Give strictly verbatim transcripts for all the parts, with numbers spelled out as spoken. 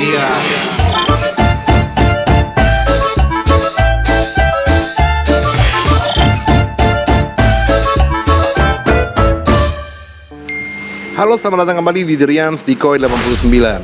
Iya. Halo, selamat datang kembali di Derians di Koi delapan puluh sembilan.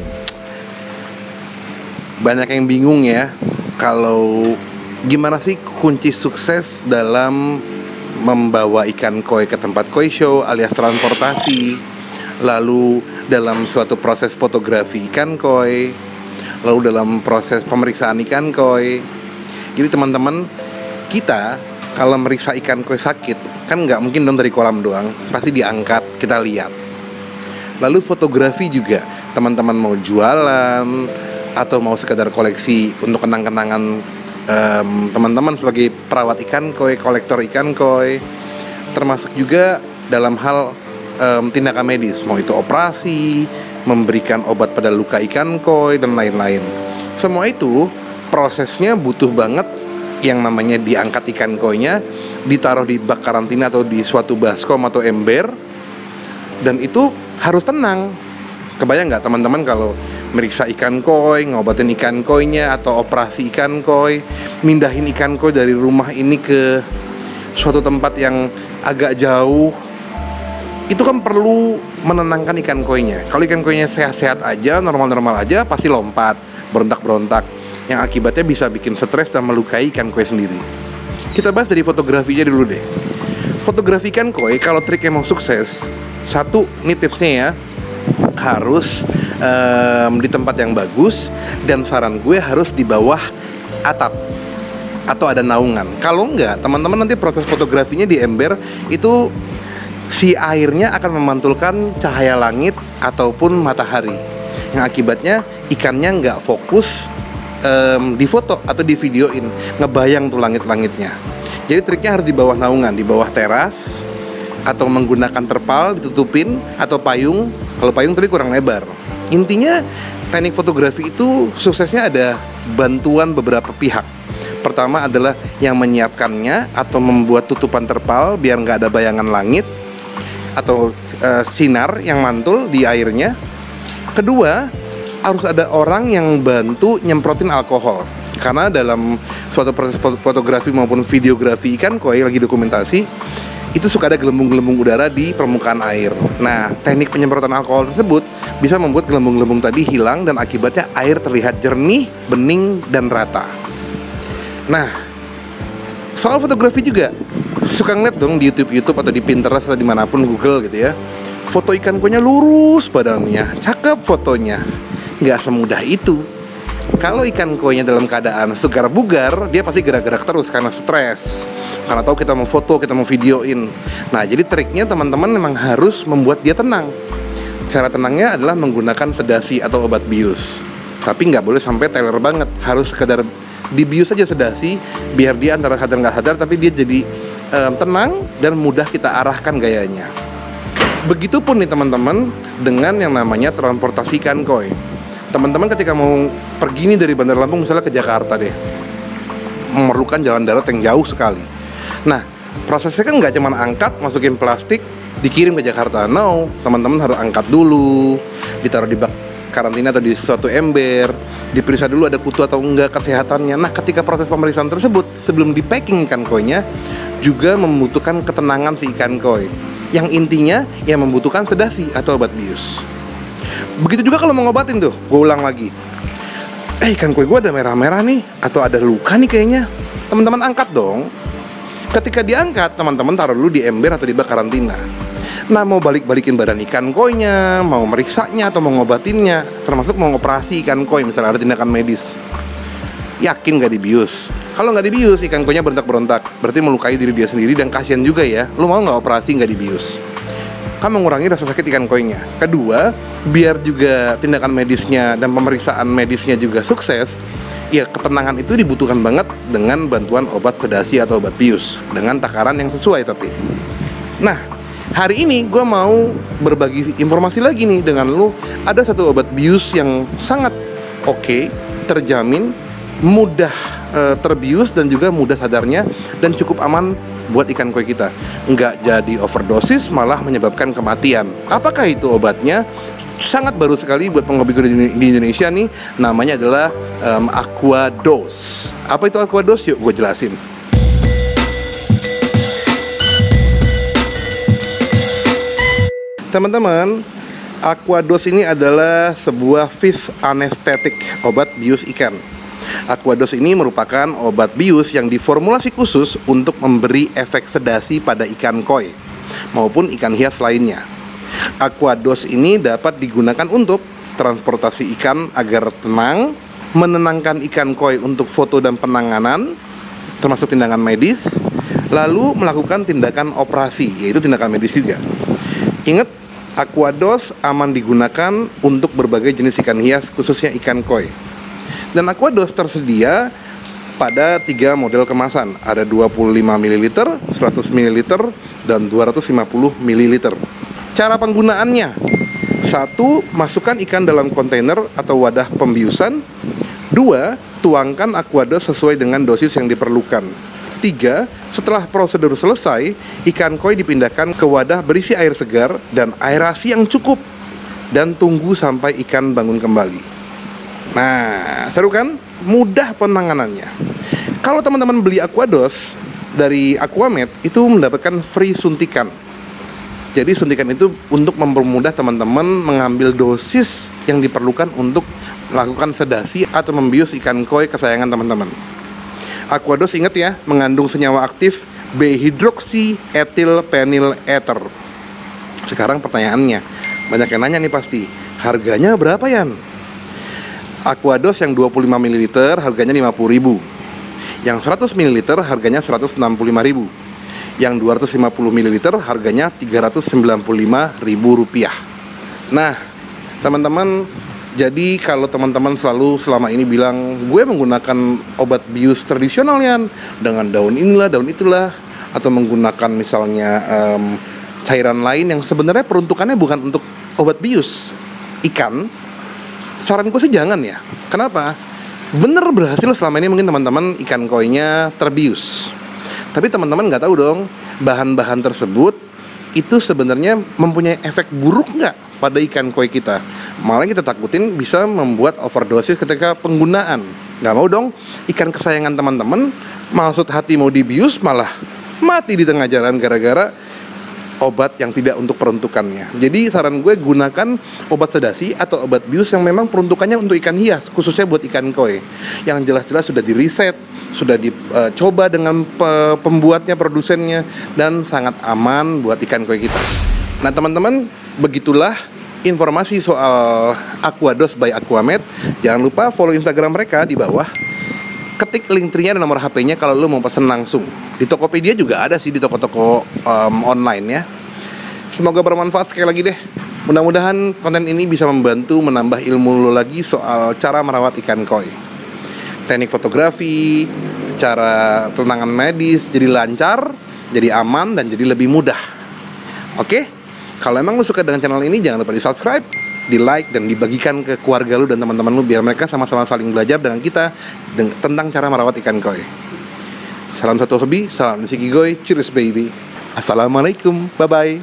Banyak yang bingung ya, kalau gimana sih kunci sukses dalam membawa ikan koi ke tempat koi show alias transportasi, lalu dalam suatu proses fotografi ikan koi, lalu dalam proses pemeriksaan ikan koi. Jadi teman-teman, kita kalau meriksa ikan koi sakit, kan nggak mungkin dong dari kolam doang, pasti diangkat, kita lihat. Lalu fotografi juga, teman-teman mau jualan atau mau sekedar koleksi untuk kenang-kenangan um, teman-teman sebagai perawat ikan koi, kolektor ikan koi, termasuk juga dalam hal um, tindakan medis, mau itu operasi, memberikan obat pada luka ikan koi dan lain-lain. Semua itu prosesnya butuh banget yang namanya diangkat ikan koinya, ditaruh di bak karantina atau di suatu baskom atau ember, dan itu harus tenang. Kebayang nggak teman-teman kalau meriksa ikan koi, ngobatin ikan koinya, atau operasi ikan koi, mindahin ikan koi dari rumah ini ke suatu tempat yang agak jauh, itu kan perlu menenangkan ikan koinya. Kalau ikan koinya sehat-sehat aja, normal-normal aja, pasti lompat, berontak-berontak, yang akibatnya bisa bikin stres dan melukai ikan koi sendiri. Kita bahas dari fotografinya dulu deh. Fotografi ikan koi, kalau triknya mau sukses, satu, ini tipsnya ya, harus um, di tempat yang bagus, dan saran gue harus di bawah atap atau ada naungan. Kalau enggak, teman-teman nanti proses fotografinya di ember itu si airnya akan memantulkan cahaya langit ataupun matahari, yang akibatnya ikannya nggak fokus um, di foto atau di videoin, ngebayang tuh langit-langitnya. Jadi triknya harus di bawah naungan, di bawah teras, atau menggunakan terpal ditutupin, atau payung. Kalau payung tadi kurang lebar. Intinya teknik fotografi itu suksesnya ada bantuan beberapa pihak. Pertama adalah yang menyiapkannya atau membuat tutupan terpal biar nggak ada bayangan langit atau e, sinar yang mantul di airnya. Kedua, harus ada orang yang bantu nyemprotin alkohol, karena dalam suatu proses fotografi maupun videografi ikan koi lagi dokumentasi, itu suka ada gelembung-gelembung udara di permukaan air. Nah, teknik penyemprotan alkohol tersebut bisa membuat gelembung-gelembung tadi hilang, dan akibatnya air terlihat jernih, bening, dan rata. Nah, soal fotografi juga, suka ngeliat dong di YouTube-YouTube atau di Pinterest atau dimanapun, Google gitu ya, foto ikan koinya lurus badannya, cakep fotonya. Nggak semudah itu. Kalau ikan koinya dalam keadaan segar bugar, dia pasti gerak-gerak terus karena stres, karena tahu kita mau foto, kita mau videoin. Nah, jadi triknya teman-teman memang harus membuat dia tenang. Cara tenangnya adalah menggunakan sedasi atau obat bius. Tapi nggak boleh sampai teler banget, harus sekedar dibius aja sedasi, biar dia antara sadar nggak sadar, tapi dia jadi um, tenang dan mudah kita arahkan gayanya. Begitupun nih teman-teman dengan yang namanya transportasi ikan koi. Teman-teman ketika mau pergi nih dari Bandar Lampung misalnya ke Jakarta deh, memerlukan jalan darat yang jauh sekali. Nah, prosesnya kan nggak cuma angkat, masukin plastik, dikirim ke Jakarta. No, teman-teman harus angkat dulu, ditaruh di bak karantina atau di suatu ember, diperiksa dulu ada kutu atau enggak kesehatannya. Nah, ketika proses pemeriksaan tersebut, sebelum di packing ikan koinya, juga membutuhkan ketenangan si ikan koi, yang intinya yang membutuhkan sedasi atau obat bius. Begitu juga kalau mau ngobatin tuh, gue ulang lagi, eh ikan koi gue ada merah-merah nih, atau ada luka nih kayaknya. Teman-teman angkat dong. Ketika diangkat, teman-teman taruh dulu di ember atau di bak karantina. Nah, mau balik-balikin badan ikan koinya, mau meriksanya atau mau ngobatinnya, termasuk mau ngoperasi ikan koi, misalnya ada tindakan medis, yakin gak dibius? Kalau nggak dibius, ikan koinya berontak-berontak, berarti melukai diri dia sendiri, dan kasihan juga ya. Lu mau nggak operasi nggak dibius? Kan mengurangi rasa sakit ikan koinya. Kedua, biar juga tindakan medisnya dan pemeriksaan medisnya juga sukses, ya ketenangan itu dibutuhkan banget dengan bantuan obat sedasi atau obat bius dengan takaran yang sesuai. Tapi nah, hari ini gue mau berbagi informasi lagi nih dengan lu. Ada satu obat bius yang sangat oke, okay, terjamin mudah e, terbius dan juga mudah sadarnya, dan cukup aman buat ikan koi kita. Nggak jadi overdosis, malah menyebabkan kematian. Apakah itu obatnya? sangat baru sekali buat penghobi koi di Indonesia nih, namanya adalah um, Aquados. Apa itu Aquados? Yuk gue jelasin. Teman-teman, Aquados ini adalah sebuah fish anesthetic, obat bius ikan. Aquados ini merupakan obat bius yang diformulasi khusus untuk memberi efek sedasi pada ikan koi maupun ikan hias lainnya. Aquados ini dapat digunakan untuk transportasi ikan agar tenang, menenangkan ikan koi untuk foto dan penanganan, termasuk tindakan medis, lalu melakukan tindakan operasi, yaitu tindakan medis juga. Ingat, Aquados aman digunakan untuk berbagai jenis ikan hias, khususnya ikan koi. Dan Aquados tersedia pada tiga model kemasan. Ada dua puluh lima mililiter, seratus mililiter, dan dua ratus lima puluh mililiter. Cara penggunaannya: satu, masukkan ikan dalam kontainer atau wadah pembiusan. Dua, tuangkan Aquados sesuai dengan dosis yang diperlukan. Tiga, setelah prosedur selesai, ikan koi dipindahkan ke wadah berisi air segar dan aerasi yang cukup, dan tunggu sampai ikan bangun kembali. Nah, seru kan? Mudah penanganannya. Kalau teman-teman beli Aquados dari Aquamed, itu mendapatkan free suntikan. Jadi suntikan itu untuk mempermudah teman-teman mengambil dosis yang diperlukan untuk melakukan sedasi atau membius ikan koi kesayangan teman-teman. Aquados, ingat ya, mengandung senyawa aktif B-hidroksietilpenyl ether. Sekarang pertanyaannya, banyak yang nanya nih pasti, harganya berapa, Yan? Aquados yang dua puluh lima mililiter harganya lima puluh ribu. Yang seratus mililiter harganya seratus enam puluh lima ribu. Yang dua ratus lima puluh mililiter harganya tiga ratus sembilan puluh lima ribu rupiah. Nah, teman-teman, jadi kalau teman-teman selalu selama ini bilang, gue menggunakan obat bius tradisional ya, dengan daun inilah, daun itulah, atau menggunakan misalnya um, cairan lain yang sebenarnya peruntukannya bukan untuk obat bius ikan, saran gue sih jangan ya. Kenapa? Bener berhasil selama ini mungkin teman-teman ikan koinya terbius, tapi teman-teman nggak tahu dong, bahan-bahan tersebut itu sebenarnya mempunyai efek buruk nggak pada ikan koi kita. Malah kita takutin bisa membuat overdosis ketika penggunaan. Nggak mau dong ikan kesayangan teman-teman maksud hati mau dibius malah mati di tengah jalan gara-gara obat yang tidak untuk peruntukannya. Jadi saran gue, gunakan obat sedasi atau obat bius yang memang peruntukannya untuk ikan hias, khususnya buat ikan koi, yang jelas-jelas sudah diriset, sudah dicoba dengan pembuatnya, produsennya, dan sangat aman buat ikan koi kita. Nah teman-teman, begitulah informasi soal Aquados by Aquamed. Jangan lupa follow Instagram mereka di bawah. Ketik link tree-nya dan nomor H P-nya kalau lo mau pesen langsung. Di Tokopedia juga ada sih, di toko-toko um, online ya. Semoga bermanfaat sekali lagi deh. Mudah-mudahan konten ini bisa membantu menambah ilmu lo lagi soal cara merawat ikan koi. Teknik fotografi, cara tenangan medis jadi lancar, jadi aman, dan jadi lebih mudah. Oke? Kalau emang lu suka dengan channel ini, jangan lupa di subscribe, di like, dan dibagikan ke keluarga lu dan teman-teman lu biar mereka sama-sama saling belajar dengan kita tentang cara merawat ikan koi. Salam satu hobi, salam Nichikigoy, cheers baby. Assalamualaikum, bye-bye.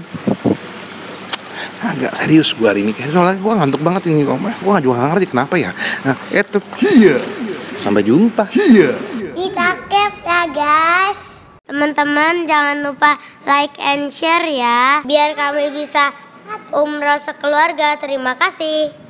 Agak serius gue hari ini, kayak soalnya gue ngantuk banget ini. Gue gak juga gak ngerti kenapa ya. Nah, itu iya. Sampai jumpa. Iya. Cakep ya guys. Teman-teman jangan lupa like and share ya, biar kami bisa umroh sekeluarga. Terima kasih.